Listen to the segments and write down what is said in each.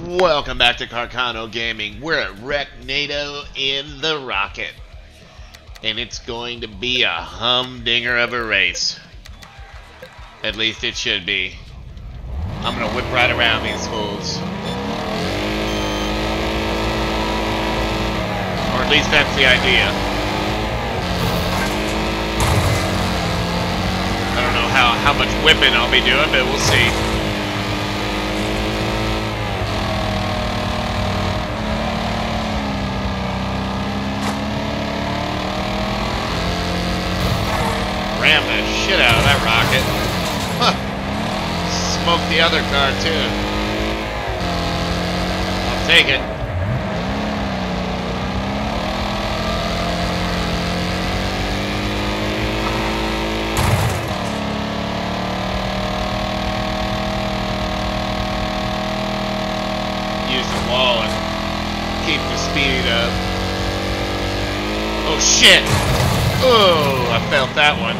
Welcome back to Carcano Gaming. We're at Wrecknado in the Rocket. And it's going to be a humdinger of a race. At least it should be. I'm going to whip right around these fools. Or at least that's the idea. I don't know how much whipping I'll be doing, but we'll see. Ram the shit out of that rocket. Huh. Smoked the other car too. I'll take it. Use the wall and keep the speed up. Oh shit! Oh, I felt that one.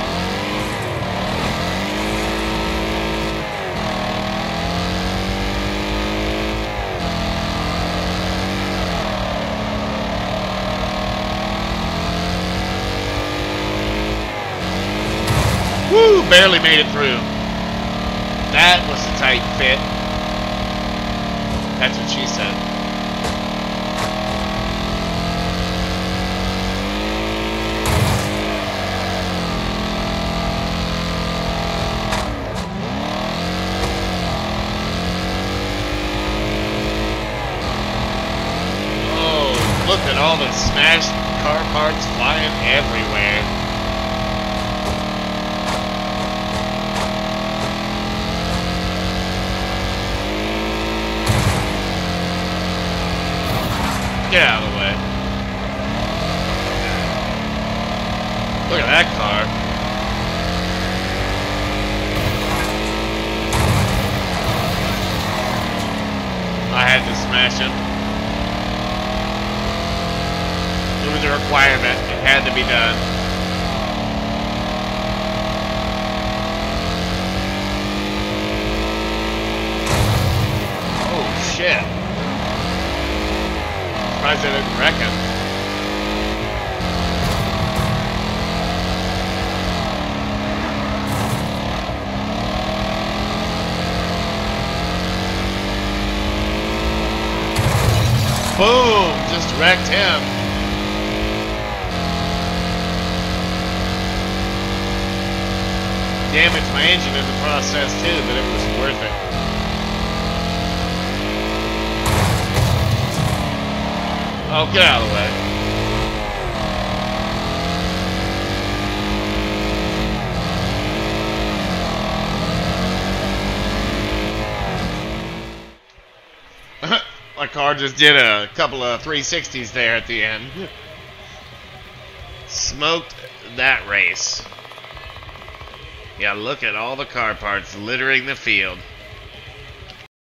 Woo! Barely made it through. That was a tight fit. That's what she said. Oh, look at all the smashed car parts flying everywhere. Get out of the way. Look at that car. I had to smash him. It was a requirement. It had to be done. Oh, shit. I didn't reckon. Boom! Just wrecked him. Damaged my engine in the process too, but it was worth it. Oh, get out of the way. My car just did a couple of 360s there at the end. Smoked that race. Yeah, look at all the car parts littering the field.